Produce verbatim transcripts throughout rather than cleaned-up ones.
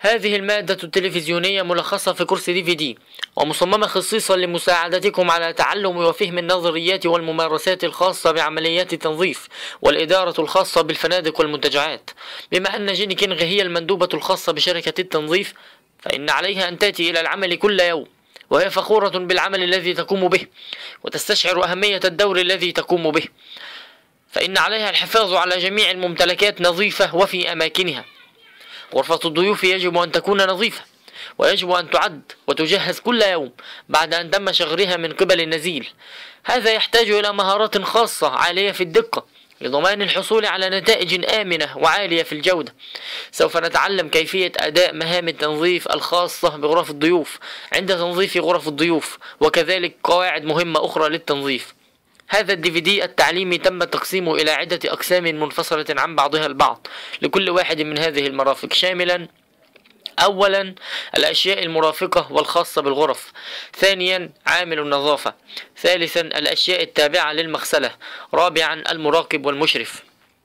هذه المادة التلفزيونية ملخصة في كورس دي في دي، ومصممة خصيصا لمساعدتكم على تعلم وفهم النظريات والممارسات الخاصة بعمليات التنظيف والإدارة الخاصة بالفنادق والمنتجعات. بما أن جيني كينغ هي المندوبة الخاصة بشركة التنظيف، فإن عليها أن تأتي إلى العمل كل يوم، وهي فخورة بالعمل الذي تقوم به، وتستشعر أهمية الدور الذي تقوم به. فإن عليها الحفاظ على جميع الممتلكات نظيفة وفي أماكنها. غرفة الضيوف يجب أن تكون نظيفة، ويجب أن تعد وتجهز كل يوم بعد أن تم شغلها من قبل النزيل. هذا يحتاج إلى مهارات خاصة عالية في الدقة لضمان الحصول على نتائج آمنة وعالية في الجودة. سوف نتعلم كيفية أداء مهام التنظيف الخاصة بغرف الضيوف عند تنظيف غرف الضيوف، وكذلك قواعد مهمة أخرى للتنظيف. هذا الدي في دي التعليمي تم تقسيمه إلى عدة أقسام منفصلة عن بعضها البعض لكل واحد من هذه المرافق، شاملا أولا الأشياء المرافقة والخاصة بالغرف، ثانيا عامل النظافة، ثالثا الأشياء التابعة للمغسلة، رابعا المراقب والمشرف.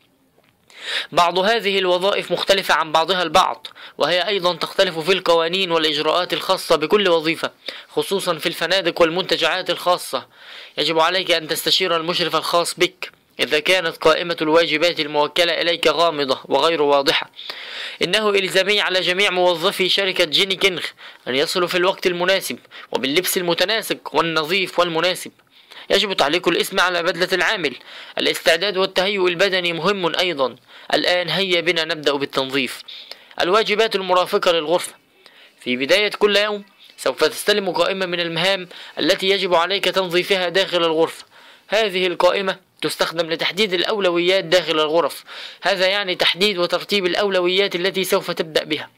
بعض هذه الوظائف مختلفة عن بعضها البعض، وهي أيضا تختلف في القوانين والإجراءات الخاصة بكل وظيفة، خصوصا في الفنادق والمنتجعات الخاصة. يجب عليك أن تستشير المشرف الخاص بك إذا كانت قائمة الواجبات الموكلة إليك غامضة وغير واضحة. إنه إلزامي على جميع موظفي شركة جيني كينغ أن يصلوا في الوقت المناسب وباللبس المتناسق والنظيف والمناسب. يجب تعليق الاسم على بدلة العامل. الاستعداد والتهيؤ البدني مهم أيضا. الآن هيا بنا نبدأ بالتنظيف. الواجبات المرافقة للغرفة. في بداية كل يوم سوف تستلم قائمة من المهام التي يجب عليك تنظيفها داخل الغرفة. هذه القائمة تستخدم لتحديد الأولويات داخل الغرف. هذا يعني تحديد وترتيب الأولويات التي سوف تبدأ بها.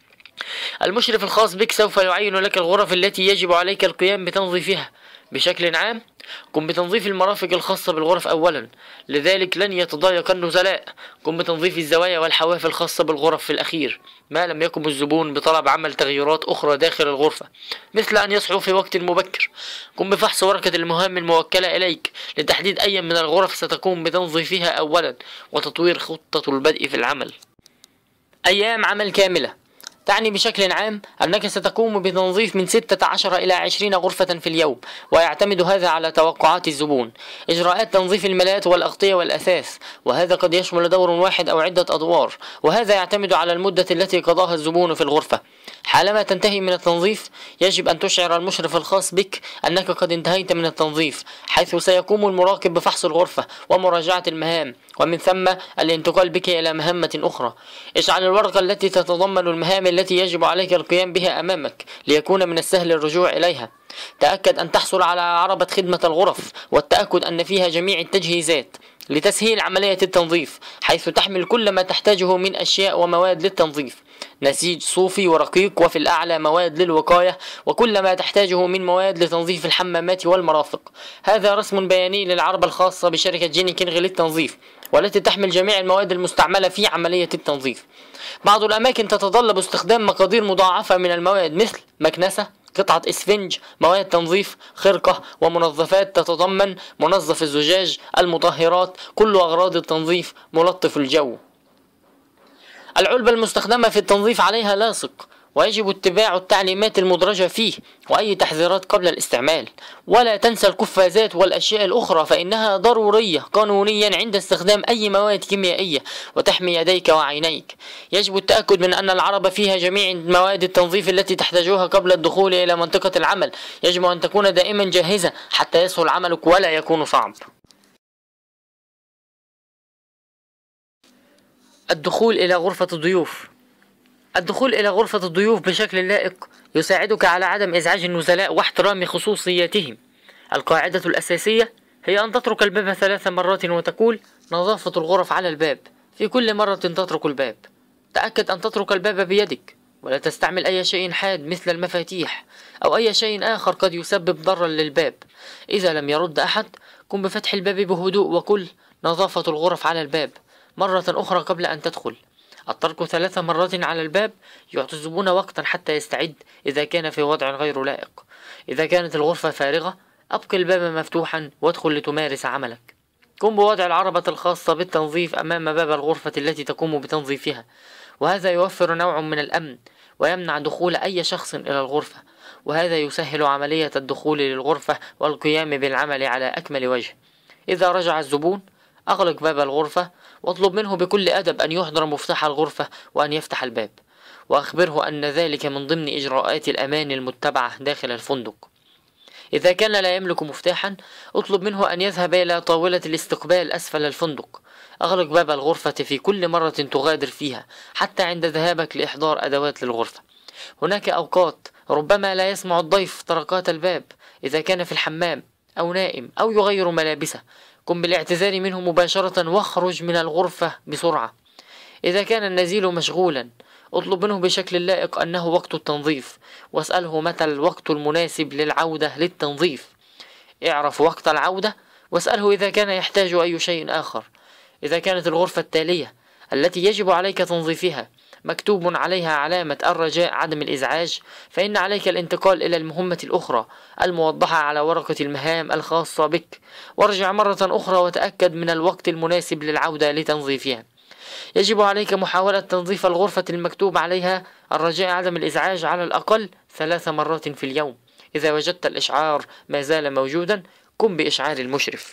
المشرف الخاص بك سوف يعين لك الغرف التي يجب عليك القيام بتنظيفها. بشكل عام قم بتنظيف المرافق الخاصة بالغرف أولا، لذلك لن يتضايق النزلاء. قم بتنظيف الزوايا والحواف الخاصة بالغرف في الأخير، ما لم يقم الزبون بطلب عمل تغييرات أخرى داخل الغرفة، مثل أن يصحوا في وقت مبكر. قم بفحص ورقة المهام الموكلة إليك لتحديد أي من الغرف ستقوم بتنظيفها أولا، وتطوير خطة البدء في العمل. أيام عمل كاملة تعني بشكل عام أنك ستقوم بتنظيف من ستة عشر إلى عشرين غرفة في اليوم، ويعتمد هذا على توقعات الزبون. إجراءات تنظيف الملاءات والأغطية والأثاث، وهذا قد يشمل دور واحد أو عدة أدوار، وهذا يعتمد على المدة التي قضاها الزبون في الغرفة. حالما تنتهي من التنظيف يجب أن تشعر المشرف الخاص بك أنك قد انتهيت من التنظيف، حيث سيقوم المراقب بفحص الغرفة ومراجعة المهام، ومن ثم الانتقال بك إلى مهمة أخرى. اجعل الورقة التي تتضمن المهام التي يجب عليك القيام بها أمامك ليكون من السهل الرجوع إليها. تأكد أن تحصل على عربة خدمة الغرف، والتأكد أن فيها جميع التجهيزات لتسهيل عملية التنظيف، حيث تحمل كل ما تحتاجه من أشياء ومواد للتنظيف: نسيج صوفي ورقيق، وفي الأعلى مواد للوقاية، وكل ما تحتاجه من مواد لتنظيف الحمامات والمرافق. هذا رسم بياني للعربة الخاصة بشركة جيني كينغ للتنظيف، والتي تحمل جميع المواد المستعملة في عملية التنظيف. بعض الأماكن تتطلب استخدام مقادير مضاعفة من المواد، مثل مكنسة، قطعة اسفنج، مواد تنظيف، خرقة، ومنظفات تتضمن منظف الزجاج، المطهرات، كل أغراض التنظيف، ملطف الجو. العلبة المستخدمة في التنظيف عليها لاصق، ويجب اتباع التعليمات المدرجة فيه وأي تحذيرات قبل الاستعمال. ولا تنسى القفازات والأشياء الأخرى، فإنها ضرورية قانونيا عند استخدام أي مواد كيميائية، وتحمي يديك وعينيك. يجب التأكد من أن العربة فيها جميع مواد التنظيف التي تحتاجها قبل الدخول إلى منطقة العمل. يجب أن تكون دائما جاهزة حتى يسهل عملك ولا يكون صعب. الدخول إلى غرفة الضيوف. الدخول إلى غرفة الضيوف بشكل لائق يساعدك على عدم إزعاج النزلاء واحترام خصوصياتهم. القاعدة الأساسية هي أن تترك الباب ثلاث مرات وتقول: نظافة الغرف على الباب. في كل مرة تترك الباب تأكد أن تترك الباب بيدك، ولا تستعمل أي شيء حاد مثل المفاتيح أو أي شيء آخر قد يسبب ضررا للباب. إذا لم يرد أحد قم بفتح الباب بهدوء وقل: نظافة الغرف على الباب مرة أخرى قبل أن تدخل. الترك ثلاث مرات على الباب يعطي الزبون وقتا حتى يستعد إذا كان في وضع غير لائق. إذا كانت الغرفة فارغة أبق الباب مفتوحا وادخل لتمارس عملك. قم بوضع العربة الخاصة بالتنظيف أمام باب الغرفة التي تقوم بتنظيفها، وهذا يوفر نوع من الأمن ويمنع دخول أي شخص إلى الغرفة، وهذا يسهل عملية الدخول للغرفة والقيام بالعمل على أكمل وجه. إذا رجع الزبون أغلق باب الغرفة واطلب منه بكل أدب أن يحضر مفتاح الغرفة وأن يفتح الباب، وأخبره أن ذلك من ضمن إجراءات الأمان المتبعة داخل الفندق. إذا كان لا يملك مفتاحا اطلب منه أن يذهب إلى طاولة الاستقبال أسفل الفندق. أغلق باب الغرفة في كل مرة تغادر فيها حتى عند ذهابك لإحضار أدوات للغرفة. هناك أوقات ربما لا يسمع الضيف طرقات الباب إذا كان في الحمام أو نائم أو يغير ملابسه. قم بالاعتذار منه مباشرة واخرج من الغرفة بسرعة. إذا كان النزيل مشغولا اطلب منه بشكل لائق أنه وقت التنظيف، واسأله متى الوقت المناسب للعودة للتنظيف. اعرف وقت العودة واسأله إذا كان يحتاج أي شيء آخر. إذا كانت الغرفة التالية التي يجب عليك تنظيفها مكتوب عليها علامة الرجاء عدم الإزعاج، فإن عليك الانتقال إلى المهمة الأخرى الموضحة على ورقة المهام الخاصة بك، وارجع مرة أخرى وتأكد من الوقت المناسب للعودة لتنظيفها. يجب عليك محاولة تنظيف الغرفة المكتوب عليها الرجاء عدم الإزعاج على الأقل ثلاث مرات في اليوم. إذا وجدت الإشعار ما زال موجودا قم بإشعار المشرف.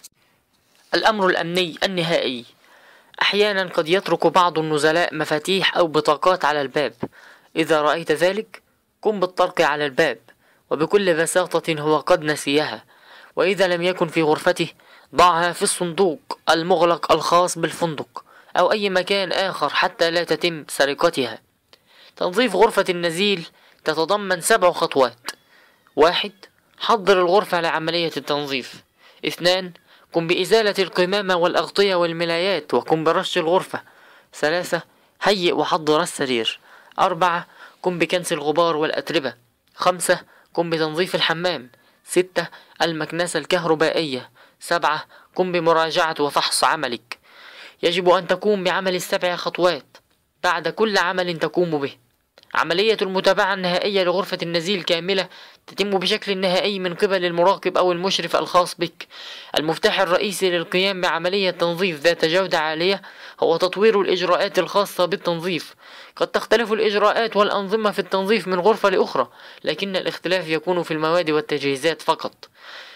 الأمر الأمني النهائي: أحيانا قد يترك بعض النزلاء مفاتيح أو بطاقات على الباب. إذا رأيت ذلك قم بالطرق على الباب، وبكل بساطة هو قد نسيها، وإذا لم يكن في غرفته ضعها في الصندوق المغلق الخاص بالفندق أو أي مكان آخر حتى لا تتم سرقتها. تنظيف غرفة النزيل تتضمن سبع خطوات: واحد. حضر الغرفة لعملية التنظيف. اثنان. قم بإزالة القمامة والأغطية والملايات وقم برش الغرفة. ثلاثة. هيئ وحضر السرير. أربعة. قم بكنس الغبار والأتربة. خمسة. قم بتنظيف الحمام. ستة. المكنسة الكهربائية. سبعة. قم بمراجعة وفحص عملك. يجب أن تقوم بعمل السبع خطوات بعد كل عمل تقوم به. عملية المتابعة النهائية لغرفة النزيل كاملة تتم بشكل نهائي من قبل المراقب أو المشرف الخاص بك. المفتاح الرئيسي للقيام بعملية تنظيف ذات جودة عالية هو تطوير الإجراءات الخاصة بالتنظيف. قد تختلف الإجراءات والأنظمة في التنظيف من غرفة لأخرى، لكن الاختلاف يكون في المواد والتجهيزات فقط.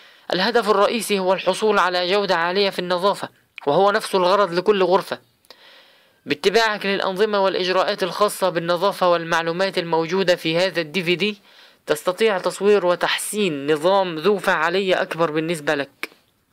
الهدف الرئيسي هو الحصول على جودة عالية في النظافة، وهو نفس الغرض لكل غرفة. باتباعك للأنظمة والإجراءات الخاصة بالنظافة والمعلومات الموجودة في هذا الدي في دي تستطيع تصوير وتحسين نظام ذو فعالية أكبر بالنسبة لك.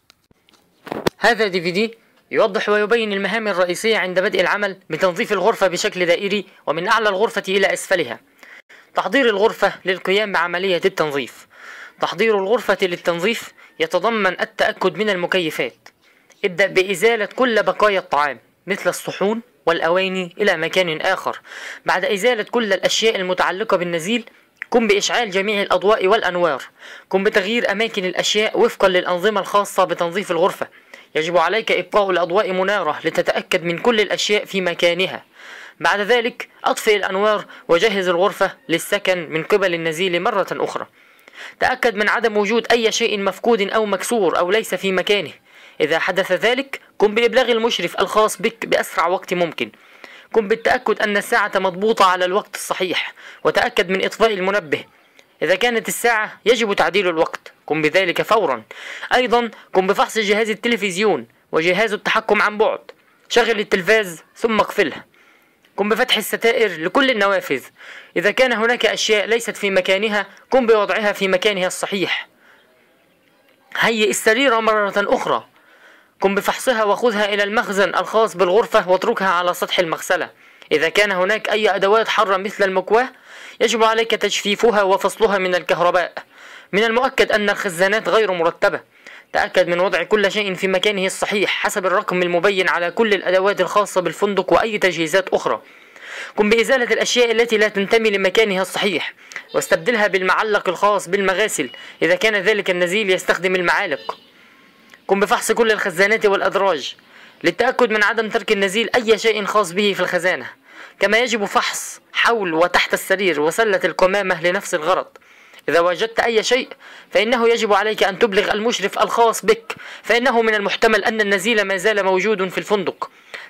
هذا دي في دي يوضح ويبين المهام الرئيسية عند بدء العمل بتنظيف الغرفة بشكل دائري ومن أعلى الغرفة إلى أسفلها. تحضير الغرفة للقيام بعملية التنظيف. تحضير الغرفة للتنظيف يتضمن التأكد من المكيفات. ابدأ بإزالة كل بقايا الطعام مثل الصحون والأواني إلى مكان آخر. بعد إزالة كل الأشياء المتعلقة بالنزيل قم بإشعال جميع الأضواء والأنوار. قم بتغيير أماكن الأشياء وفقا للأنظمة الخاصة بتنظيف الغرفة. يجب عليك إبقاء الأضواء منارة لتتأكد من كل الأشياء في مكانها. بعد ذلك أطفئ الأنوار وجهز الغرفة للسكن من قبل النزيل مرة أخرى. تأكد من عدم وجود أي شيء مفقود أو مكسور أو ليس في مكانه. إذا حدث ذلك قم بإبلاغ المشرف الخاص بك بأسرع وقت ممكن. قم بالتأكد أن الساعة مضبوطة على الوقت الصحيح، وتأكد من إطفاء المنبه. إذا كانت الساعة يجب تعديل الوقت قم بذلك فورا. أيضا قم بفحص جهاز التلفزيون وجهاز التحكم عن بعد. شغل التلفاز ثم اقفله. قم بفتح الستائر لكل النوافذ. إذا كان هناك أشياء ليست في مكانها قم بوضعها في مكانها الصحيح. هيئ السرير مرة أخرى. قم بفحصها وخذها إلى المخزن الخاص بالغرفة واتركها على سطح المغسلة. إذا كان هناك أي أدوات حارة مثل المكواة يجب عليك تجفيفها وفصلها من الكهرباء. من المؤكد أن الخزانات غير مرتبة. تأكد من وضع كل شيء في مكانه الصحيح حسب الرقم المبين على كل الأدوات الخاصة بالفندق وأي تجهيزات أخرى. قم بإزالة الأشياء التي لا تنتمي لمكانها الصحيح واستبدلها بالمعلق الخاص بالمغاسل إذا كان ذلك النزيل يستخدم المعالق. قم بفحص كل الخزانات والأدراج للتأكد من عدم ترك النزيل أي شيء خاص به في الخزانة. كما يجب فحص حول وتحت السرير وسلة القمامة لنفس الغرض. إذا وجدت أي شيء فإنه يجب عليك أن تبلغ المشرف الخاص بك، فإنه من المحتمل أن النزيل ما زال موجود في الفندق.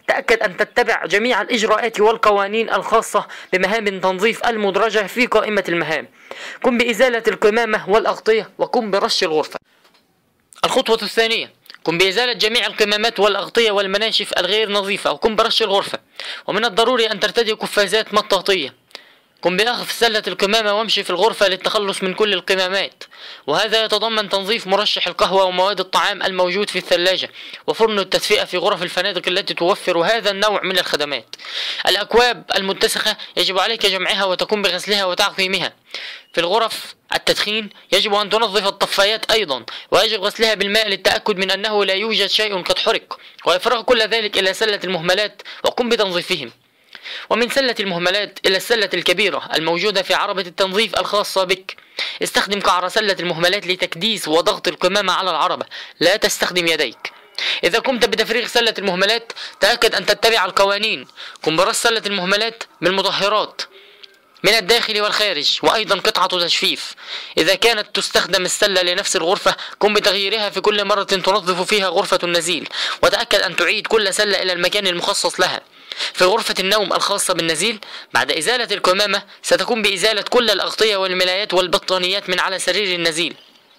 تأكد أن تتبع جميع الإجراءات والقوانين الخاصة بمهام تنظيف المدرجة في قائمة المهام. قم بإزالة القمامة والأغطية وقم برش الغرفة. الخطوة الثانية: قم بإزالة جميع القمامات والأغطية والمناشف الغير نظيفة وقم برش الغرفة. ومن الضروري أن ترتدي قفازات مطاطية. قم بأخذ سلة القمامة وامشي في الغرفة للتخلص من كل القمامات، وهذا يتضمن تنظيف مرشح القهوة ومواد الطعام الموجود في الثلاجة وفرن التدفئة في غرف الفنادق التي توفر هذا النوع من الخدمات. الأكواب المتسخة يجب عليك جمعها وتقوم بغسلها وتعقيمها. في الغرف التدخين يجب أن تنظف الطفايات أيضا، ويجب غسلها بالماء للتأكد من أنه لا يوجد شيء قد حرق، وإفراغ كل ذلك إلى سلة المهملات وقم بتنظيفهم. ومن سلة المهملات إلى السلة الكبيرة الموجودة في عربة التنظيف الخاصة بك. استخدم قعر سلة المهملات لتكديس وضغط القمامة على العربة، لا تستخدم يديك. إذا قمت بتفريغ سلة المهملات تأكد أن تتبع القوانين. قم برش سلة المهملات بالمطهرات من الداخل والخارج، وأيضا قطعة تجفيف. إذا كانت تستخدم السلة لنفس الغرفة قم بتغييرها في كل مرة تنظف فيها غرفة النزيل، وتأكد أن تعيد كل سلة إلى المكان المخصص لها. في غرفة النوم الخاصة بالنزيل بعد إزالة القمامة ستقوم بإزالة كل الأغطية والملايات والبطانيات من على سرير النزيل.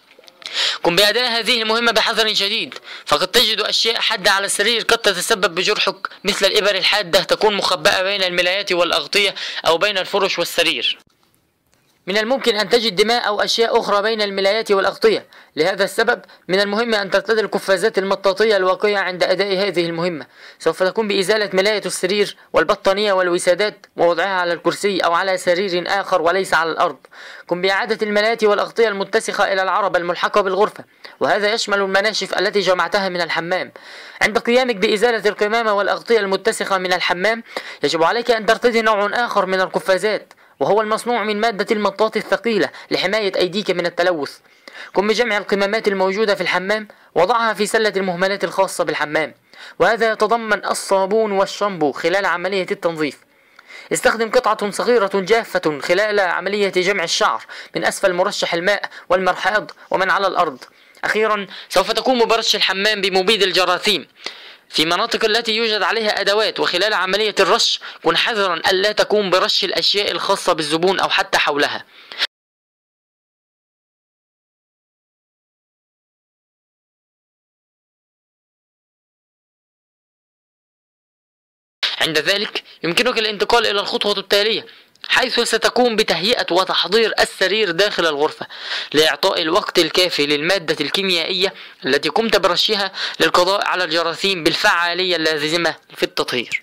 قم بأداء هذه المهمة بحذر شديد، فقد تجد أشياء حادة على السرير قد تتسبب بجرحك، مثل الإبر الحادة تكون مخبأة بين الملايات والأغطية أو بين الفرش والسرير. من الممكن أن تجد دماء أو أشياء أخرى بين الملايات والأغطية. لهذا السبب من المهم أن ترتدي القفازات المطاطية الواقية عند أداء هذه المهمة. سوف تقوم بإزالة ملاية السرير والبطانية والوسادات ووضعها على الكرسي أو على سرير آخر وليس على الأرض. قم بإعادة الملايات والأغطية المتسخة إلى العربة الملحقة بالغرفة، وهذا يشمل المناشف التي جمعتها من الحمام. عند قيامك بإزالة القمامة والأغطية المتسخة من الحمام يجب عليك أن ترتدي نوع آخر من القفازات، وهو المصنوع من مادة المطاط الثقيلة لحماية أيديك من التلوث. قم بجمع القمامات الموجودة في الحمام وضعها في سلة المهملات الخاصة بالحمام، وهذا يتضمن الصابون والشامبو خلال عملية التنظيف. استخدم قطعة صغيرة جافة خلال عملية جمع الشعر من أسفل مرشح الماء والمرحاض ومن على الأرض. أخيرا سوف تقوم برش الحمام بمبيد الجراثيم في مناطق التي يوجد عليها أدوات، وخلال عملية الرش كن حذرا ألا تقوم برش الأشياء الخاصة بالزبون أو حتى حولها. عند ذلك يمكنك الانتقال إلى الخطوة التالية، حيث ستقوم بتهيئة وتحضير السرير داخل الغرفة لإعطاء الوقت الكافي للمادة الكيميائية التي قمت برشها للقضاء على الجراثيم بالفعالية اللازمة في التطهير.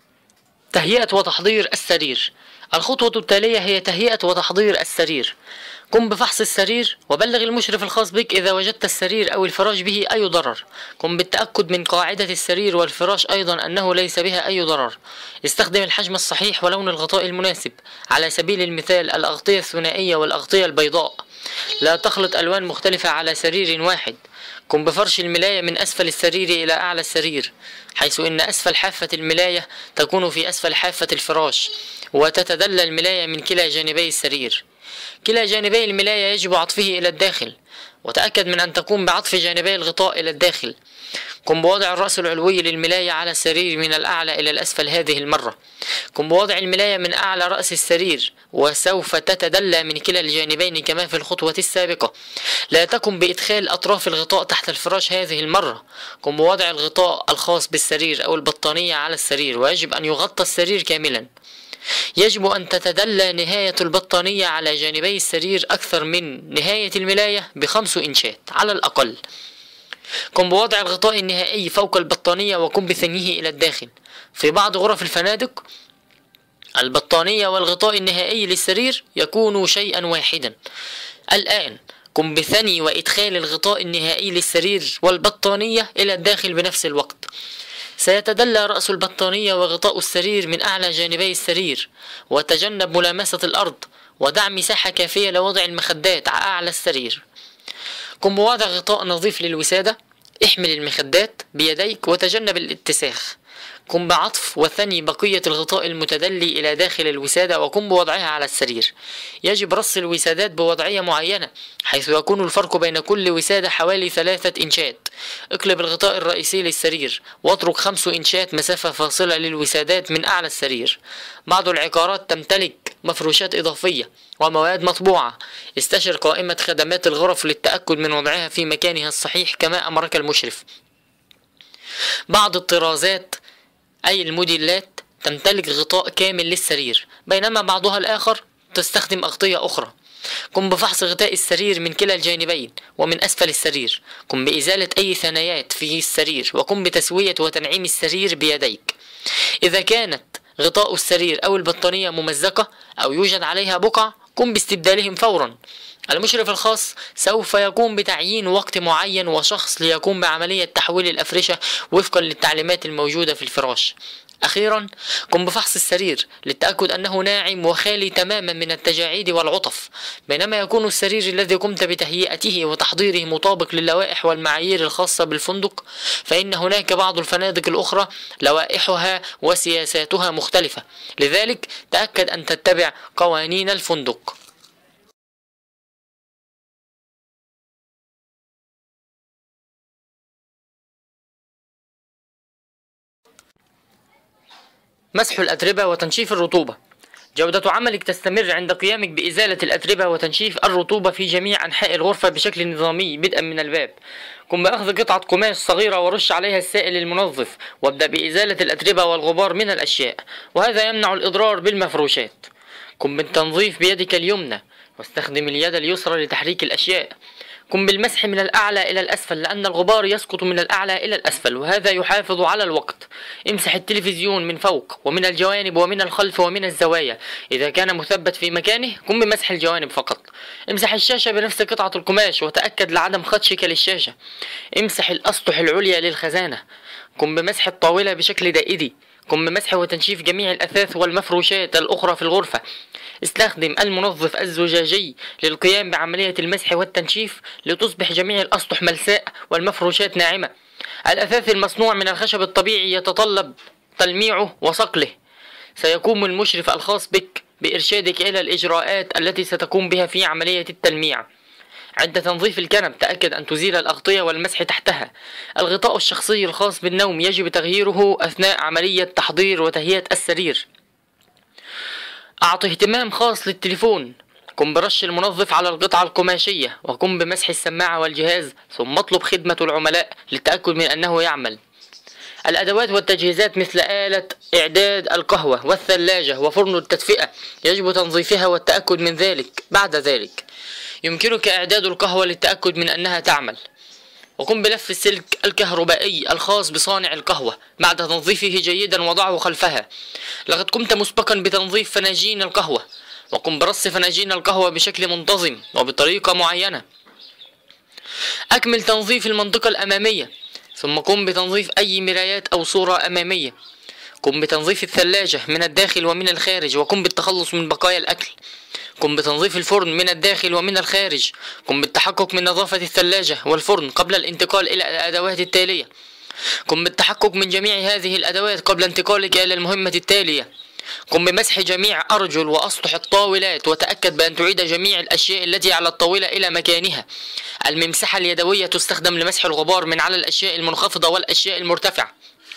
تهيئة وتحضير السرير. الخطوة التالية هي تهيئة وتحضير السرير. قم بفحص السرير وبلغ المشرف الخاص بك إذا وجدت السرير أو الفراش به أي ضرر. قم بالتأكد من قاعدة السرير والفراش أيضا أنه ليس بها أي ضرر. استخدم الحجم الصحيح ولون الغطاء المناسب، على سبيل المثال الأغطية الثنائية والأغطية البيضاء. لا تخلط ألوان مختلفة على سرير واحد. قم بفرش الملاية من أسفل السرير إلى أعلى السرير، حيث إن أسفل حافة الملاية تكون في أسفل حافة الفراش، وتتدلى الملاية من كلا جانبي السرير. كلا جانبي الملاية يجب عطفه إلى الداخل، وتأكد من أن تقوم بعطف جانبي الغطاء إلى الداخل. قم بوضع الرأس العلوي للملاية على السرير من الأعلى إلى الأسفل هذه المرة. قم بوضع الملاية من أعلى رأس السرير، وسوف تتدلى من كلا الجانبين كما في الخطوة السابقة. لا تقم بإدخال أطراف الغطاء تحت الفراش هذه المرة. قم بوضع الغطاء الخاص بالسرير أو البطانية على السرير، ويجب أن يغطى السرير كاملا. يجب أن تتدلى نهاية البطانية على جانبي السرير أكثر من نهاية الملاية بخمس إنشات على الأقل. قم بوضع الغطاء النهائي فوق البطانية وقم بثنيه إلى الداخل. في بعض غرف الفنادق البطانية والغطاء النهائي للسرير يكون شيئا واحدا. الآن قم بثني وإدخال الغطاء النهائي للسرير والبطانية إلى الداخل بنفس الوقت. سيتدلى رأس البطانية وغطاء السرير من أعلى جانبي السرير، وتجنب ملامسة الأرض، ودع مساحة كافية لوضع المخدات على أعلى السرير. قم بوضع غطاء نظيف للوسادة. احمل المخدات بيديك وتجنب الاتساخ. قم بعطف وثني بقية الغطاء المتدلي إلى داخل الوسادة وقم بوضعها على السرير. يجب رص الوسادات بوضعية معينة حيث يكون الفرق بين كل وسادة حوالي ثلاثة إنشات. اقلب الغطاء الرئيسي للسرير واترك خمس إنشات مسافة فاصلة للوسادات من أعلى السرير. بعض العقارات تمتلك مفروشات إضافية ومواد مطبوعة. استشر قائمة خدمات الغرف للتأكد من وضعها في مكانها الصحيح كما أمرك المشرف. بعض الطرازات أي الموديلات تمتلك غطاء كامل للسرير بينما بعضها الآخر تستخدم أغطية أخرى. قم بفحص غطاء السرير من كلا الجانبين ومن أسفل السرير. قم بإزالة أي ثنايات في السرير وقم بتسوية وتنعيم السرير بيديك. إذا كانت غطاء السرير أو البطانية ممزقة أو يوجد عليها بقع قم باستبدالهم فورا. المشرف الخاص سوف يقوم بتعيين وقت معين وشخص ليقوم بعملية تحويل الأفرشة وفقا للتعليمات الموجودة في الفراش. أخيرا قم بفحص السرير للتأكد أنه ناعم وخالي تماما من التجاعيد والعطف. بينما يكون السرير الذي قمت بتهيئته وتحضيره مطابق للوائح والمعايير الخاصة بالفندق، فإن هناك بعض الفنادق الأخرى لوائحها وسياساتها مختلفة، لذلك تأكد أن تتبع قوانين الفندق. مسح الأتربة وتنشيف الرطوبة. جودة عملك تستمر عند قيامك بإزالة الأتربة وتنشيف الرطوبة في جميع أنحاء الغرفة بشكل نظامي بدءا من الباب. قم بأخذ قطعة قماش صغيرة ورش عليها السائل المنظف وابدأ بإزالة الأتربة والغبار من الأشياء، وهذا يمنع الإضرار بالمفروشات. قم بالتنظيف بيدك اليمنى واستخدم اليد اليسرى لتحريك الأشياء. قم بالمسح من الأعلى إلى الأسفل لأن الغبار يسقط من الأعلى إلى الأسفل وهذا يحافظ على الوقت. امسح التلفزيون من فوق ومن الجوانب ومن الخلف ومن الزوايا. إذا كان مثبت في مكانه قم بمسح الجوانب فقط. امسح الشاشة بنفس قطعة القماش وتأكد لعدم خدشك للشاشة. امسح الأسطح العليا للخزانة. قم بمسح الطاولة بشكل دائري. قم بمسح وتنشيف جميع الأثاث والمفروشات الأخرى في الغرفة. استخدم المنظف الزجاجي للقيام بعملية المسح والتنشيف لتصبح جميع الأسطح ملساء والمفروشات ناعمة. الأثاث المصنوع من الخشب الطبيعي يتطلب تلميعه وصقله. سيقوم المشرف الخاص بك بإرشادك إلى الإجراءات التي ستقوم بها في عملية التلميع. عند تنظيف الكنب تأكد أن تزيل الأغطية والمسح تحتها. الغطاء الشخصي الخاص بالنوم يجب تغييره أثناء عملية تحضير وتهيئة السرير. أعط اهتمام خاص للتليفون. قم برش المنظف على القطعة القماشية وقم بمسح السماعة والجهاز ثم اطلب خدمة العملاء للتأكد من أنه يعمل. الأدوات والتجهيزات مثل آلة إعداد القهوة والثلاجة وفرن التدفئة يجب تنظيفها والتأكد من ذلك. بعد ذلك يمكنك إعداد القهوة للتأكد من أنها تعمل. وقم بلف السلك الكهربائي الخاص بصانع القهوة بعد تنظيفه جيدا وضعه خلفها. لقد قمت مسبقا بتنظيف فناجين القهوة وقم برص فناجين القهوة بشكل منتظم وبطريقة معينة. أكمل تنظيف المنطقة الأمامية ثم قم بتنظيف أي مرايات أو صورة أمامية. قم بتنظيف الثلاجة من الداخل ومن الخارج وقم بالتخلص من بقايا الأكل. قم بتنظيف الفرن من الداخل ومن الخارج. قم بالتحقق من نظافة الثلاجة والفرن قبل الانتقال إلى الأدوات التالية. قم بالتحقق من جميع هذه الأدوات قبل انتقالك إلى المهمة التالية. قم بمسح جميع أرجل وأسطح الطاولات وتأكد بأن تعيد جميع الأشياء التي على الطاولة إلى مكانها. الممسحة اليدوية تستخدم لمسح الغبار من على الأشياء المنخفضة والأشياء المرتفعة.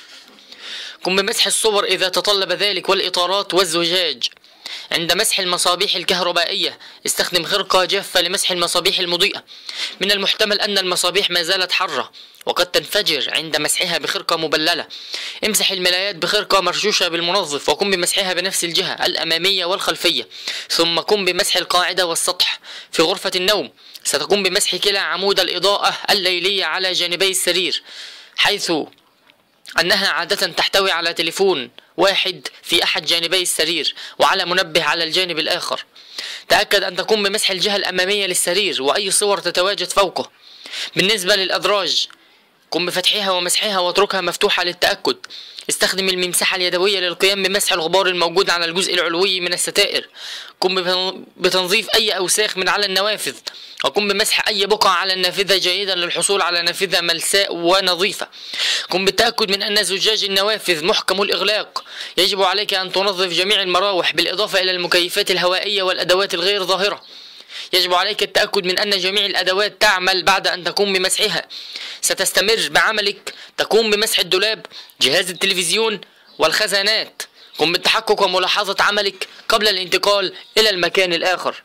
قم بمسح الصور إذا تطلب ذلك والإطارات والزجاج. عند مسح المصابيح الكهربائية استخدم خرقة جافة لمسح المصابيح المضيئة. من المحتمل أن المصابيح ما زالت حرة وقد تنفجر عند مسحها بخرقة مبللة. امسح الملايات بخرقة مرشوشة بالمنظف وقم بمسحها بنفس الجهة الأمامية والخلفية. ثم قم بمسح القاعدة والسطح. في غرفة النوم ستقوم بمسح كلا عمود الإضاءة الليلية على جانبي السرير حيث أنها عادة تحتوي على تليفون واحد في أحد جانبي السرير وعلى منبه على الجانب الآخر. تأكد أن تقوم بمسح الجهة الأمامية للسرير وأي صور تتواجد فوقه. بالنسبة للأدراج قم بفتحها ومسحها واتركها مفتوحة للتأكد. استخدم الممسحة اليدوية للقيام بمسح الغبار الموجود على الجزء العلوي من الستائر. قم بتنظيف أي أوساخ من على النوافذ، وقم بمسح أي بقعة على النافذة جيدا للحصول على نافذة ملساء ونظيفة. قم بالتأكد من أن زجاج النوافذ محكم الإغلاق. يجب عليك أن تنظف جميع المراوح بالإضافة إلى المكيفات الهوائية والأدوات الغير ظاهرة. يجب عليك التأكد من أن جميع الأدوات تعمل بعد أن تقوم بمسحها. ستستمر بعملك، تقوم بمسح الدولاب، جهاز التلفزيون والخزانات. قم بالتحقق وملاحظة عملك قبل الانتقال إلى المكان الآخر.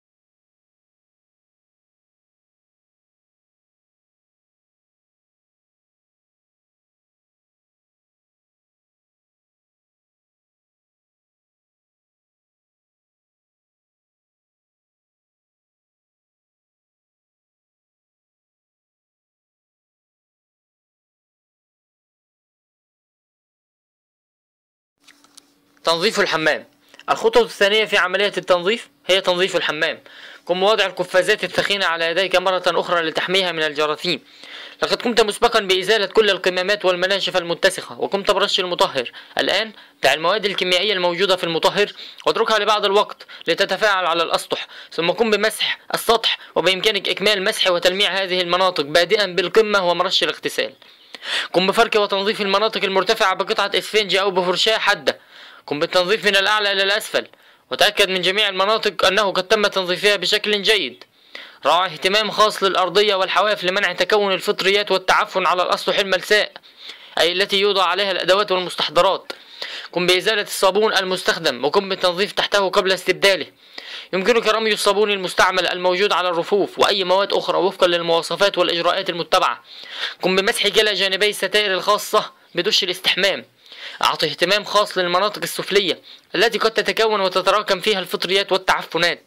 تنظيف الحمام. الخطوة الثانية في عملية التنظيف هي تنظيف الحمام. قم بوضع القفازات الثخينة على يديك مرة أخرى لتحميها من الجراثيم. لقد قمت مسبقا بإزالة كل القمامات والمناشف المتسخة، وقمت برش المطهر. الآن ضع المواد الكيميائية الموجودة في المطهر واتركها لبعض الوقت لتتفاعل على الأسطح، ثم قم بمسح السطح، وبإمكانك إكمال مسح وتلميع هذه المناطق بادئا بالقمة ومرش الاغتسال. قم بفرك وتنظيف المناطق المرتفعة بقطعة إسفنج أو بفرشاة حادة. قم بالتنظيف من الأعلى إلى الأسفل، وتأكد من جميع المناطق أنه قد تم تنظيفها بشكل جيد. راعي اهتمام خاص للأرضية والحواف لمنع تكون الفطريات والتعفن على الأسطح الملساء، أي التي يوضع عليها الأدوات والمستحضرات. قم بإزالة الصابون المستخدم، وقم بالتنظيف تحته قبل استبداله. يمكنك رمي الصابون المستعمل الموجود على الرفوف وأي مواد أخرى وفقا للمواصفات والإجراءات المتبعة. قم بمسح كلا جانبي الستائر الخاصة بدش الاستحمام. أعطي اهتمام خاص للمناطق السفلية التي قد تتكون وتتراكم فيها الفطريات والتعفنات.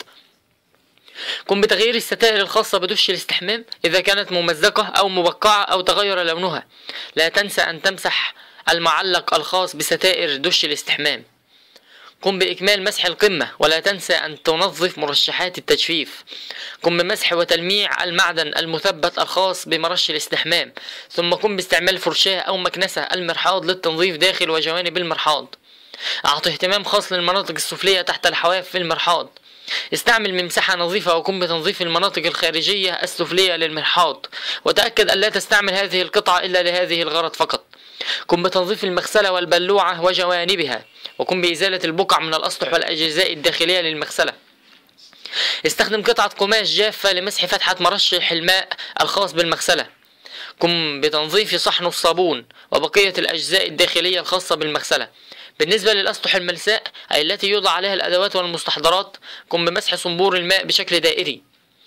قم بتغيير الستائر الخاصة بدش الاستحمام إذا كانت ممزقة أو مبقعة أو تغير لونها. لا تنسى أن تمسح المعلق الخاص بستائر دش الاستحمام. قم بإكمال مسح القمة، ولا تنسى أن تنظف مرشحات التجفيف. قم بمسح وتلميع المعدن المثبت الخاص بمرش الاستحمام، ثم قم باستعمال فرشاة أو مكنسة المرحاض للتنظيف داخل وجوانب المرحاض. أعطي اهتمام خاص للمناطق السفلية تحت الحواف في المرحاض. استعمل ممسحة نظيفة وقم بتنظيف المناطق الخارجية السفلية للمرحاض، وتأكد أن لا تستعمل هذه القطعة إلا لهذه الغرض فقط. قم بتنظيف المغسلة والبلوعة وجوانبها، وقم بإزالة البقع من الأسطح والأجزاء الداخلية للمغسلة. استخدم قطعة قماش جافة لمسح فتحة مرشح الماء الخاص بالمغسلة. قم بتنظيف صحن الصابون وبقية الأجزاء الداخلية الخاصة بالمغسلة. بالنسبة للأسطح الملساء أي التي يوضع عليها الأدوات والمستحضرات، قم بمسح صنبور الماء بشكل دائري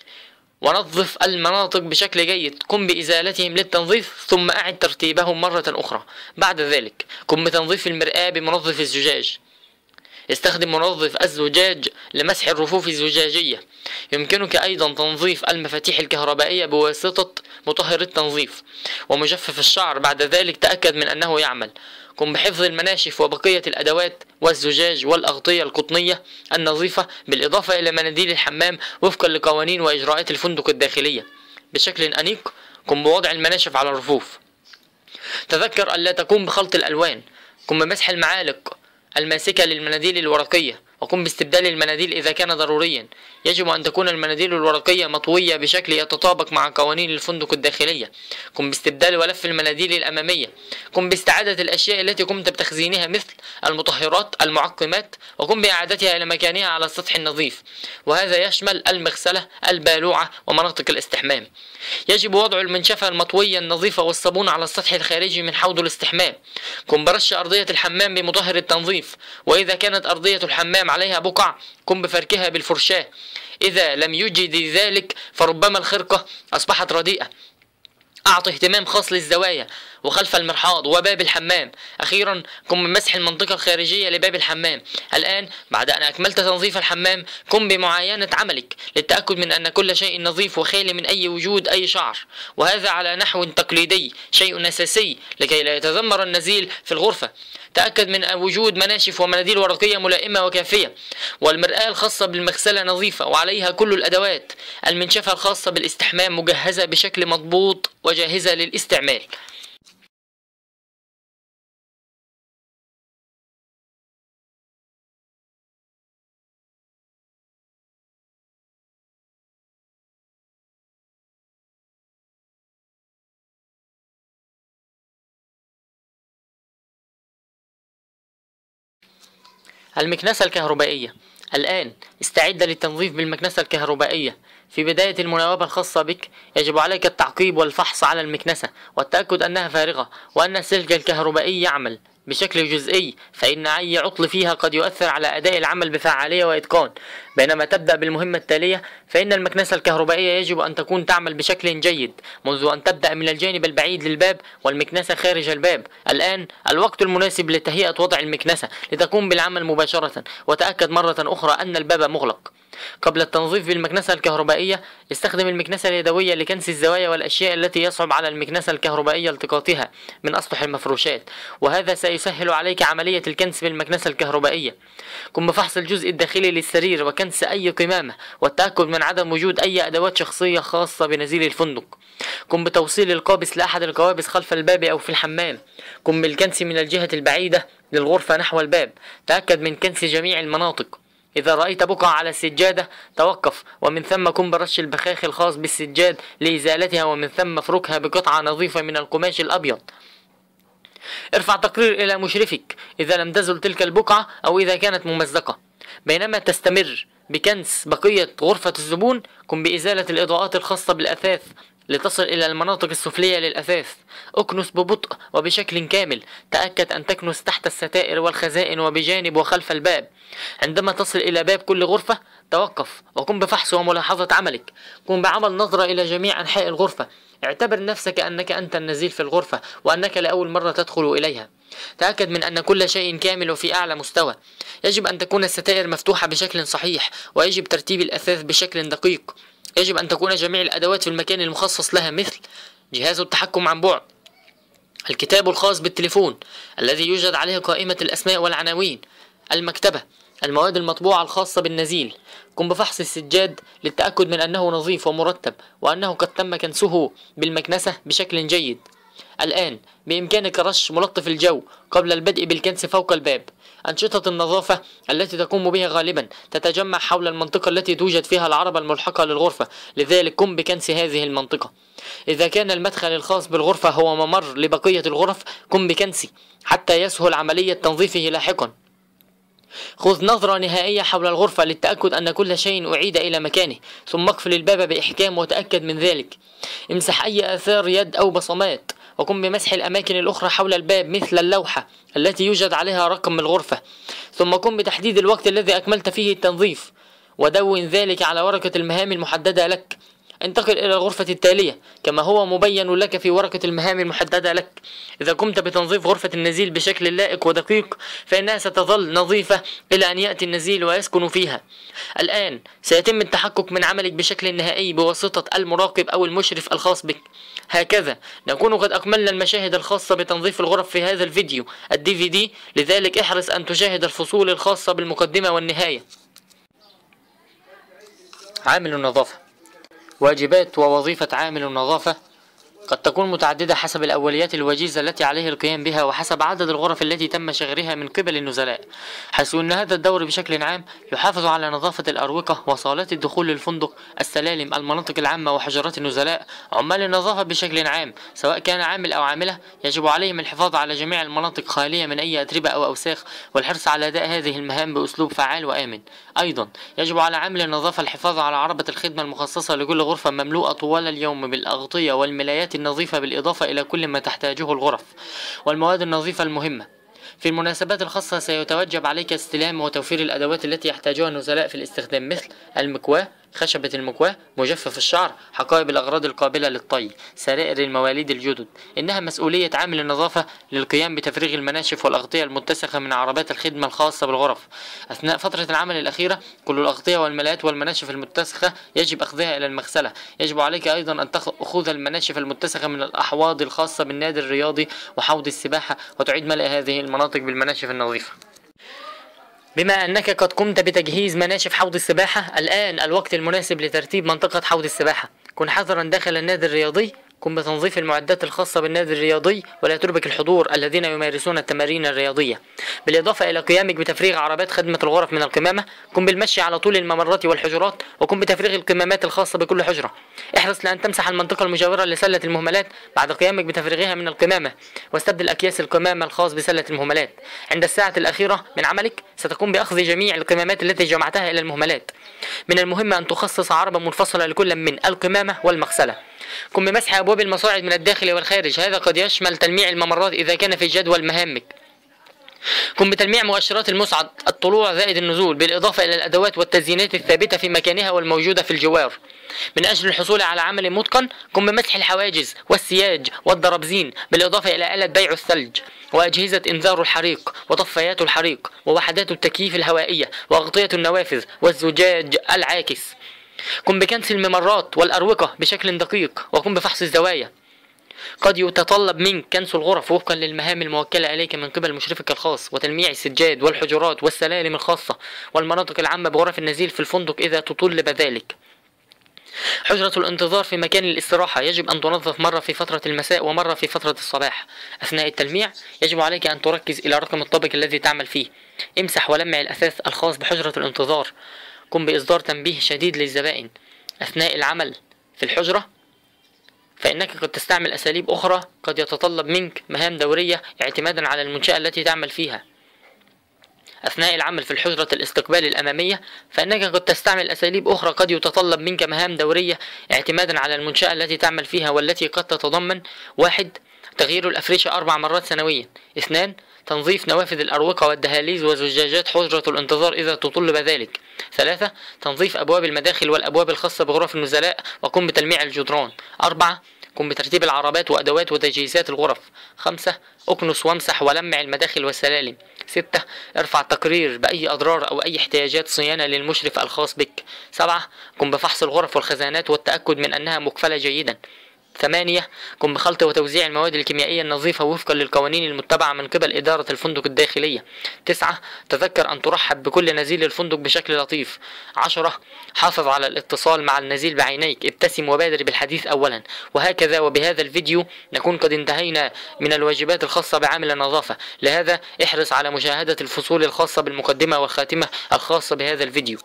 ونظف المناطق بشكل جيد. قم بإزالتهم للتنظيف ثم أعد ترتيبهم مرة أخرى. بعد ذلك قم بتنظيف المرآة بمنظف الزجاج. استخدم منظف الزجاج لمسح الرفوف الزجاجية. يمكنك أيضا تنظيف المفاتيح الكهربائية بواسطة مطهر التنظيف ومجفف الشعر. بعد ذلك تأكد من أنه يعمل. قم بحفظ المناشف وبقية الأدوات والزجاج والأغطية القطنية النظيفة بالإضافة إلى مناديل الحمام وفقا لقوانين وإجراءات الفندق الداخلية بشكل أنيق. قم بوضع المناشف على الرفوف. تذكر ألا تقوم بخلط الألوان. قم بمسح المعالق الماسكة للمناديل الورقية، وقم باستبدال المناديل إذا كان ضروريا. يجب أن تكون المناديل الورقية مطوية بشكل يتطابق مع قوانين الفندق الداخلية. قم باستبدال ولف المناديل الأمامية. قم باستعادة الأشياء التي قمت بتخزينها مثل المطهرات المعقمات، وقم بإعادتها إلى مكانها على السطح النظيف، وهذا يشمل المغسلة البالوعة ومناطق الاستحمام. يجب وضع المنشفة المطوية النظيفة والصابون على السطح الخارجي من حوض الاستحمام. قم برش أرضية الحمام بمطهر التنظيف، وإذا كانت أرضية الحمام عليها بقع قم بفركها بالفرشاة. إذا لم يجد ذلك فربما الخرقة أصبحت رديئة. أعطي اهتمام خاص للزوايا وخلف المرحاض وباب الحمام. أخيرا قم بمسح المنطقة الخارجية لباب الحمام. الآن بعد أن أكملت تنظيف الحمام قم بمعاينة عملك للتأكد من أن كل شيء نظيف وخالي من أي وجود أي شعر، وهذا على نحو تقليدي، شيء أساسي لكي لا يتذمر النزيل في الغرفة. تأكد من وجود مناشف ومناديل ورقية ملائمة وكافية، والمرآة الخاصة بالمغسلة نظيفة وعليها كل الأدوات. المنشفة الخاصة بالاستحمام مجهزة بشكل مضبوط وجاهزة للاستعمال. المكنسة الكهربائية. الآن استعد للتنظيف بالمكنسة الكهربائية. في بداية المناوبة الخاصة بك يجب عليك التعقيب والفحص على المكنسة والتأكد أنها فارغة وأن السلك الكهربائي يعمل بشكل جزئي، فإن أي عطل فيها قد يؤثر على أداء العمل بفعالية وإتقان. بينما تبدأ بالمهمة التالية، فإن المكنسة الكهربائية يجب أن تكون تعمل بشكل جيد منذ أن تبدأ من الجانب البعيد للباب والمكنسة خارج الباب. الآن الوقت المناسب لتهيئة وضع المكنسة لتقوم بالعمل مباشرة، وتأكد مرة أخرى أن الباب مغلق. قبل التنظيف بالمكنسة الكهربائية استخدم المكنسة اليدوية لكنس الزوايا والأشياء التي يصعب على المكنسة الكهربائية التقاطها من أسطح المفروشات، وهذا سيسهل عليك عملية الكنس بالمكنسة الكهربائية. قم بفحص الجزء الداخلي للسرير وكنس أي قمامة والتأكد من عدم وجود أي أدوات شخصية خاصة بنزيل الفندق. قم بتوصيل القابس لأحد القوابس خلف الباب أو في الحمام. قم بالكنس من الجهة البعيدة للغرفة نحو الباب. تأكد من كنس جميع المناطق. إذا رأيت بقعة على السجادة توقف، ومن ثم قم برش البخاخ الخاص بالسجاد لإزالتها، ومن ثم افركها بقطعة نظيفة من القماش الأبيض. ارفع تقرير إلى مشرفك إذا لم تزل تلك البقعة أو إذا كانت ممزقة. بينما تستمر بكنس بقية غرفة الزبون قم بإزالة الإضاءات الخاصة بالأثاث لتصل إلى المناطق السفلية للأثاث. اكنس ببطء وبشكل كامل. تأكد أن تكنس تحت الستائر والخزائن وبجانب وخلف الباب. عندما تصل إلى باب كل غرفة توقف وقم بفحص وملاحظة عملك. قم بعمل نظرة إلى جميع أنحاء الغرفة. اعتبر نفسك أنك أنت النزيل في الغرفة وأنك لأول مرة تدخل إليها. تأكد من أن كل شيء كامل وفي أعلى مستوى. يجب أن تكون الستائر مفتوحة بشكل صحيح، ويجب ترتيب الأثاث بشكل دقيق. يجب أن تكون جميع الأدوات في المكان المخصص لها، مثل جهاز التحكم عن بعد، الكتاب الخاص بالتليفون الذي يوجد عليه قائمة الأسماء والعناوين، المكتبة، المواد المطبوعة الخاصة بالنزيل. قم بفحص السجاد للتأكد من أنه نظيف ومرتب وأنه قد تم كنسه بالمكنسة بشكل جيد. الآن بإمكانك رش ملطف الجو قبل البدء بالكنس فوق الباب. أنشطة النظافة التي تقوم بها غالبا تتجمع حول المنطقة التي توجد فيها العربة الملحقة للغرفة، لذلك قم بكنس هذه المنطقة. إذا كان المدخل الخاص بالغرفة هو ممر لبقية الغرف قم بكنسه حتى يسهل عملية تنظيفه لاحقا. خذ نظرة نهائية حول الغرفة للتأكد أن كل شيء أعيد إلى مكانه، ثم اقفل الباب بإحكام وتأكد من ذلك. امسح أي آثار يد أو بصمات، وقم بمسح الأماكن الأخرى حول الباب مثل اللوحة التي يوجد عليها رقم الغرفة. ثم قم بتحديد الوقت الذي أكملت فيه التنظيف ودون ذلك على ورقة المهام المحددة لك. انتقل إلى الغرفة التالية كما هو مبين لك في ورقة المهام المحددة لك. إذا قمت بتنظيف غرفة النزيل بشكل لائق ودقيق فإنها ستظل نظيفة إلى أن يأتي النزيل ويسكن فيها. الآن سيتم التحقق من عملك بشكل نهائي بواسطة المراقب أو المشرف الخاص بك. هكذا نكون قد أكملنا المشاهد الخاصة بتنظيف الغرف في هذا الفيديو الدي في دي، لذلك احرص أن تشاهد الفصول الخاصة بالمقدمة والنهاية. عامل النظافة. واجبات ووظيفة عامل النظافة قد تكون متعددة حسب الأولويات الوجيزة التي عليه القيام بها وحسب عدد الغرف التي تم شغلها من قبل النزلاء، حيث أن هذا الدور بشكل عام يحافظ على نظافة الأروقة وصالات الدخول للفندق، السلالم، المناطق العامة وحجرات النزلاء. عمال النظافة بشكل عام سواء كان عامل أو عاملة يجب عليهم الحفاظ على جميع المناطق خالية من أي أتربة أو أوساخ والحرص على أداء هذه المهام بأسلوب فعال وآمن. أيضا يجب على عامل النظافة الحفاظ على عربة الخدمة المخصصة لكل غرفة مملوءة طوال اليوم بالأغطية والملايات النظيفة بالإضافة إلى كل ما تحتاجه الغرف والمواد النظيفة المهمة. في المناسبات الخاصة سيتوجب عليك استلام وتوفير الأدوات التي يحتاجها النزلاء في الاستخدام، مثل المكواة، خشبة المكواة، مجفف الشعر، حقائب الأغراض القابلة للطي، سرائر المواليد الجدد. إنها مسؤولية عامل النظافة للقيام بتفريغ المناشف والأغطية المتسخة من عربات الخدمة الخاصة بالغرف. أثناء فترة العمل الأخيرة كل الأغطية والملاءات والمناشف المتسخة يجب أخذها إلى المغسلة. يجب عليك أيضا أن تأخذ المناشف المتسخة من الأحواض الخاصة بالنادي الرياضي وحوض السباحة وتعيد ملء هذه المناطق بالمناشف النظيفة. بما أنك قد قمت بتجهيز مناشف حوض السباحة، الآن الوقت المناسب لترتيب منطقة حوض السباحة. كن حذرا داخل النادي الرياضي، قم بتنظيف المعدات الخاصة بالنادي الرياضي ولا تربك الحضور الذين يمارسون التمارين الرياضية. بالإضافة إلى قيامك بتفريغ عربات خدمة الغرف من القمامة، قم بالمشي على طول الممرات والحجرات وقم بتفريغ القمامات الخاصة بكل حجرة. احرص لأن تمسح المنطقة المجاورة لسلة المهملات بعد قيامك بتفريغها من القمامة، واستبدل أكياس القمامة الخاص بسلة المهملات. عند الساعة الأخيرة من عملك ستقوم بأخذ جميع القمامات التي جمعتها إلى المهملات. من المهم أن تخصص عربة منفصلة لكل من القمامة والمغسلة. قم بمسح أبواب المصاعد من الداخل والخارج، هذا قد يشمل تلميع الممرات إذا كان في جدول مهامك. قم بتلميع مؤشرات المصعد، الطلوع زائد النزول، بالإضافة إلى الأدوات والتزيينات الثابتة في مكانها والموجودة في الجوار. من أجل الحصول على عمل متقن قم بمسح الحواجز والسياج والدرابزين، بالإضافة إلى آلة بيع الثلج وأجهزة إنذار الحريق وطفايات الحريق ووحدات التكييف الهوائية وأغطية النوافذ والزجاج العاكس. قم بكنس الممرات والأروقة بشكل دقيق وقم بفحص الزوايا. قد يتطلب منك كنس الغرف وفقا للمهام الموكلة إليك من قبل مشرفك الخاص، وتلميع السجاد والحجرات والسلالم الخاصة والمناطق العامة بغرف النزيل في الفندق إذا تطلب ذلك. حجرة الانتظار في مكان الاستراحة يجب أن تنظف مرة في فترة المساء ومرة في فترة الصباح. أثناء التلميع يجب عليك أن تركز إلى رقم الطابق الذي تعمل فيه. امسح ولمع الأثاث الخاص بحجرة الانتظار. قم بإصدار تنبيه شديد للزبائن أثناء العمل في الحجرة، فإنك قد تستعمل أساليب أخرى قد يتطلب منك مهام دورية اعتمادا على المنشأة التي تعمل فيها. أثناء العمل في الحجرة الاستقبال الأمامية فإنك قد تستعمل أساليب أخرى قد يتطلب منك مهام دورية اعتمادا على المنشأة التي تعمل فيها، والتي قد تتضمن: واحد تغيير الأفرشة أربع مرات سنويا. اثنان تنظيف نوافذ الأروقة والدهاليز وزجاجات حجرة الانتظار إذا تطلب ذلك. ثلاثة تنظيف أبواب المداخل والأبواب الخاصة بغرف النزلاء وقم بتلميع الجدران. أربعة قم بترتيب العربات وأدوات وتجهيزات الغرف. خمسة اكنس وامسح ولمع المداخل والسلالم. ستة ارفع تقرير بأي أضرار أو أي احتياجات صيانة للمشرف الخاص بك. سبعة قم بفحص الغرف والخزانات والتأكد من أنها مقفلة جيدا. ثمانية قم بخلط وتوزيع المواد الكيميائية النظيفة وفقا للقوانين المتبعة من قبل إدارة الفندق الداخلية. تسعة تذكر أن ترحب بكل نزيل الفندق بشكل لطيف. عشرة حافظ على الاتصال مع النزيل بعينيك، ابتسم وبادر بالحديث أولا. وهكذا وبهذا الفيديو نكون قد انتهينا من الواجبات الخاصة بعامل النظافة، لهذا احرص على مشاهدة الفصول الخاصة بالمقدمة والخاتمة الخاصة بهذا الفيديو.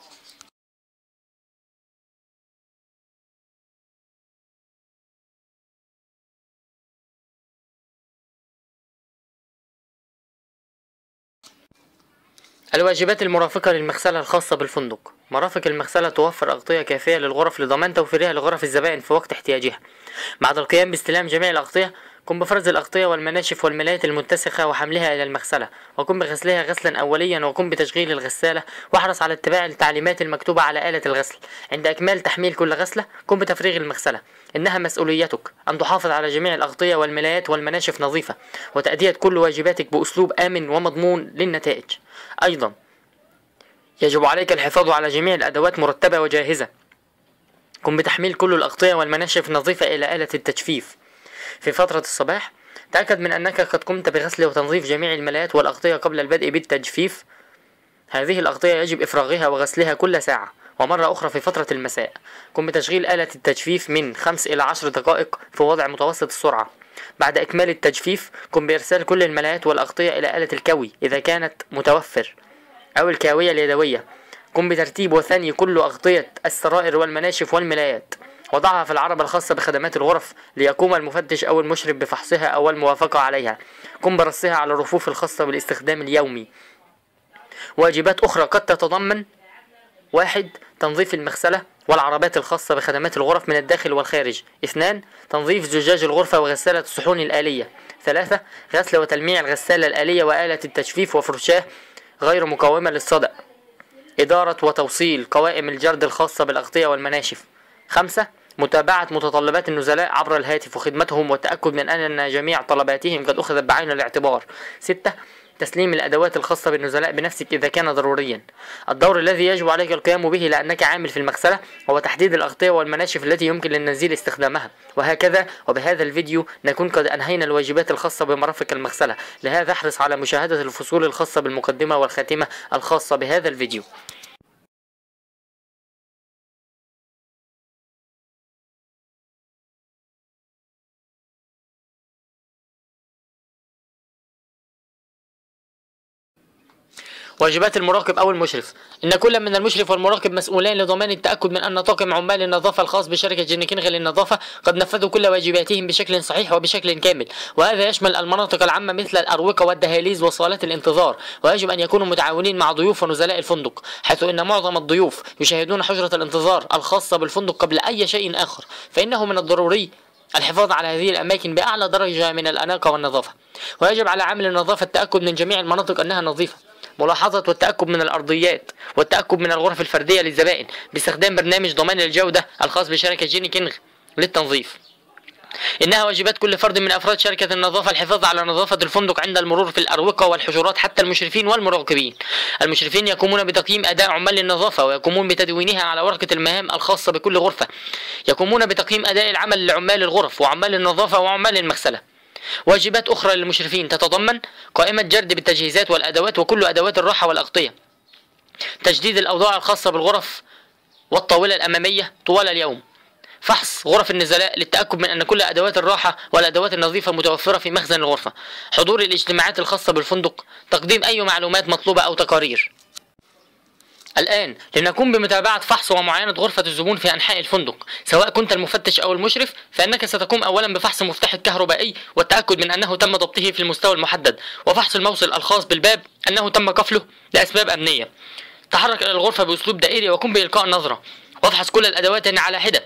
الواجبات المرافقة للمغسلة الخاصة بالفندق. مرافق المغسلة توفر أغطية كافية للغرف لضمان توفيرها لغرف الزبائن في وقت احتياجها. بعد القيام باستلام جميع الأغطية قم بفرز الأغطية والمناشف والملايات المتسخة وحملها إلى المغسلة، وقم بغسلها غسلا أوليا، وقم بتشغيل الغسالة، واحرص على اتباع التعليمات المكتوبة على آلة الغسل. عند إكمال تحميل كل غسلة قم بتفريغ المغسلة. إنها مسؤوليتك أن تحافظ على جميع الأغطية والملايات والمناشف نظيفة وتأدية كل واجباتك بأسلوب آمن ومضمون للنتائج. أيضا يجب عليك الحفاظ على جميع الأدوات مرتبة وجاهزة. قم بتحميل كل الأغطية والمناشف نظيفة إلى آلة التجفيف. في فترة الصباح تأكد من أنك قد قمت بغسل وتنظيف جميع الملايات والأغطية قبل البدء بالتجفيف. هذه الأغطية يجب إفراغها وغسلها كل ساعة، ومرة أخرى في فترة المساء. قم بتشغيل آلة التجفيف من خمس إلى عشر دقائق في وضع متوسط السرعة. بعد إكمال التجفيف قم بإرسال كل الملايات والأغطية إلى آلة الكوي إذا كانت متوفر، أو الكاوية اليدوية. قم بترتيب وثني كل أغطية السرائر والمناشف والملايات، وضعها في العربة الخاصة بخدمات الغرف ليقوم المفتش أو المشرف بفحصها أو الموافقة عليها. قم برصها على الرفوف الخاصة بالاستخدام اليومي. واجبات أخرى قد تتضمن: واحد تنظيف المغسلة والعربات الخاصة بخدمات الغرف من الداخل والخارج. اثنان تنظيف زجاج الغرفة وغسالة الصحون الآلية. ثلاثة غسل وتلميع الغسالة الآلية وآلة التجفيف وفرشاه غير مقاومة للصدأ. إدارة وتوصيل قوائم الجرد الخاصة بالأغطية والمناشف. خمسة. متابعة متطلبات النزلاء عبر الهاتف وخدمتهم والتأكد من أن جميع طلباتهم قد أخذت بعين الاعتبار. ستة. تسليم الأدوات الخاصة بالنزلاء بنفسك إذا كان ضروريا. الدور الذي يجب عليك القيام به لأنك عامل في المغسلة هو تحديد الأغطية والمناشف التي يمكن للنزيل استخدامها. وهكذا وبهذا الفيديو نكون قد أنهينا الواجبات الخاصة بمرافق المغسلة، لهذا احرص على مشاهدة الفصول الخاصة بالمقدمة والخاتمة الخاصة بهذا الفيديو. واجبات المراقب أو المشرف. إن كل من المشرف والمراقب مسؤولان لضمان التأكد من أن طاقم عمال النظافة الخاص بشركة جينيكينغ للنظافة قد نفذوا كل واجباتهم بشكل صحيح وبشكل كامل، وهذا يشمل المناطق العامة مثل الأروقة والدهاليز وصالات الانتظار. ويجب أن يكونوا متعاونين مع ضيوف ونزلاء الفندق، حيث إن معظم الضيوف يشاهدون حجرة الانتظار الخاصة بالفندق قبل أي شيء آخر، فإنه من الضروري الحفاظ على هذه الأماكن بأعلى درجة من الأناقة والنظافة. ويجب على عامل النظافة التأكد من جميع المناطق أنها نظيفة، ملاحظة والتأكد من الأرضيات والتأكد من الغرف الفردية للزبائن باستخدام برنامج ضمان الجودة الخاص بشركة جينيكينغ للتنظيف. إنها واجبات كل فرد من أفراد شركة النظافة الحفاظ على نظافة الفندق عند المرور في الأروقة والحجرات حتى المشرفين والمراقبين. المشرفين يقومون بتقييم أداء عمال النظافة ويقومون بتدوينها على ورقة المهام الخاصة بكل غرفة. يقومون بتقييم أداء العمل لعمال الغرف وعمال النظافة وعمال المغسلة. واجبات أخرى للمشرفين تتضمن قائمة جرد بالتجهيزات والأدوات وكل أدوات الراحة والأغطية، تجديد الأوضاع الخاصة بالغرف والطاولة الأمامية طوال اليوم، فحص غرف النزلاء للتأكد من أن كل أدوات الراحة والأدوات النظيفة متوفرة في مخزن الغرفة، حضور الاجتماعات الخاصة بالفندق، تقديم أي معلومات مطلوبة أو تقارير. الآن لنقوم بمتابعة فحص ومعاينة غرفة الزبون في أنحاء الفندق. سواء كنت المفتش أو المشرف فإنك ستقوم أولا بفحص المفتاح الكهربائي والتأكد من أنه تم ضبطه في المستوى المحدد، وفحص الموصل الخاص بالباب أنه تم قفله لأسباب أمنية. تحرك إلى الغرفة بأسلوب دائري وقم بإلقاء نظرة، وافحص كل الأدوات على حدة.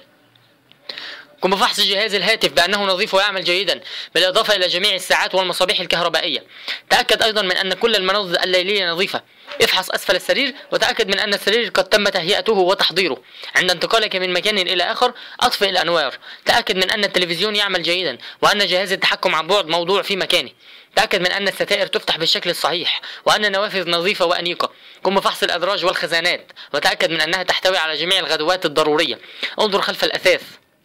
قم بفحص جهاز الهاتف بأنه نظيف ويعمل جيدا، بالإضافة إلى جميع الساعات والمصابيح الكهربائية. تأكد أيضا من أن كل المناضد الليلية نظيفة. افحص أسفل السرير وتأكد من أن السرير قد تم تهيئته وتحضيره. عند انتقالك من مكان إلى آخر أطفئ الأنوار. تأكد من أن التلفزيون يعمل جيدا وأن جهاز التحكم عن بعد موضوع في مكانه. تأكد من أن الستائر تفتح بالشكل الصحيح وأن النوافذ نظيفة وأنيقة. قم بفحص الأدراج والخزانات وتأكد من أنها تحتوي على جميع الغدوات الضرورية. انظر خلف الأثاث،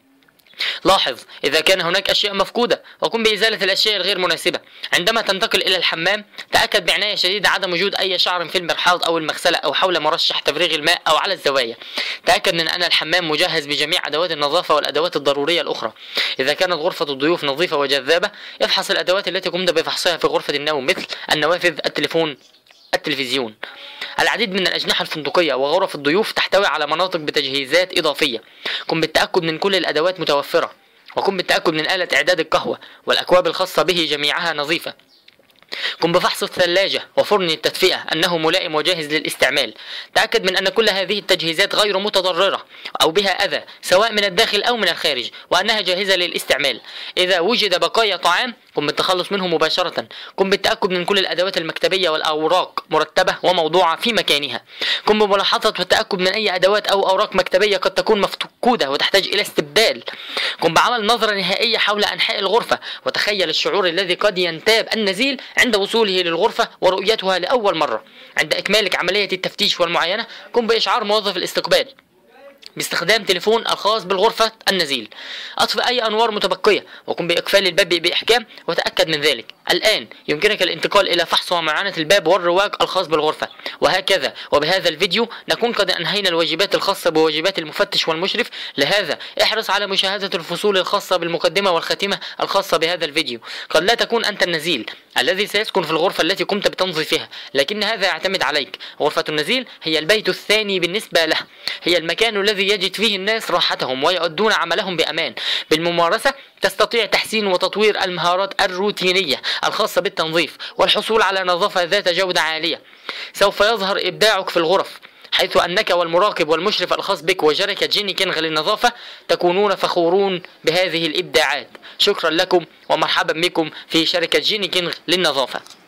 لاحظ إذا كان هناك أشياء مفقودة وقم بإزالة الأشياء الغير مناسبة. عندما تنتقل إلى الحمام تأكد بعناية شديدة عدم وجود أي شعر في المرحاض أو المغسلة أو حول مرشح تفريغ الماء أو على الزوايا. تأكد من أن الحمام مجهز بجميع أدوات النظافة والأدوات الضرورية الأخرى. إذا كانت غرفة الضيوف نظيفة وجذابة افحص الأدوات التي قمت بفحصها في غرفة النوم مثل النوافذ، التليفون، التلفزيون. العديد من الأجنحة الفندقية وغرف الضيوف تحتوي على مناطق بتجهيزات إضافية. قم بالتأكد من كل الأدوات متوفرة، وقم بالتأكد من آلة إعداد القهوة والأكواب الخاصة به جميعها نظيفة. قم بفحص الثلاجة وفرن التدفئة أنه ملائم وجاهز للاستعمال. تأكد من أن كل هذه التجهيزات غير متضررة أو بها أذى سواء من الداخل أو من الخارج، وأنها جاهزة للاستعمال. إذا وجد بقايا طعام قم بالتخلص منه مباشرة. قم بالتأكد من كل الأدوات المكتبية والأوراق مرتبة وموضوعة في مكانها. قم بملاحظة والتأكد من أي أدوات أو أوراق مكتبية قد تكون مفقودة وتحتاج إلى استبدال. قم بعمل نظرة نهائية حول أنحاء الغرفة وتخيل الشعور الذي قد ينتاب النزيل عند وصوله للغرفة ورؤيتها لأول مرة. عند إكمالك عملية التفتيش والمعاينة قم بإشعار موظف الاستقبال باستخدام تليفون الخاص بالغرفة النزيل. أطفئ أي أنوار متبقية وقم بإقفال الباب بإحكام وتأكد من ذلك. الآن يمكنك الانتقال إلى فحص ومعاينة الباب والرواق الخاص بالغرفة. وهكذا وبهذا الفيديو نكون قد أنهينا الواجبات الخاصة بواجبات المفتش والمشرف، لهذا احرص على مشاهدة الفصول الخاصة بالمقدمة والخاتمة الخاصة بهذا الفيديو. قد لا تكون أنت النزيل الذي سيسكن في الغرفة التي قمت بتنظيفها، لكن هذا يعتمد عليك. غرفة النزيل هي البيت الثاني بالنسبة له، هي المكان الذي يجد فيه الناس راحتهم ويؤدون عملهم بأمان. بالممارسة تستطيع تحسين وتطوير المهارات الروتينية الخاصة بالتنظيف والحصول على نظافة ذات جودة عالية. سوف يظهر إبداعك في الغرف، حيث أنك والمراقب والمشرف الخاص بك وشركة جينيكينغ للنظافة تكونون فخورون بهذه الإبداعات. شكرا لكم ومرحبا بكم في شركة جينيكينغ للنظافة.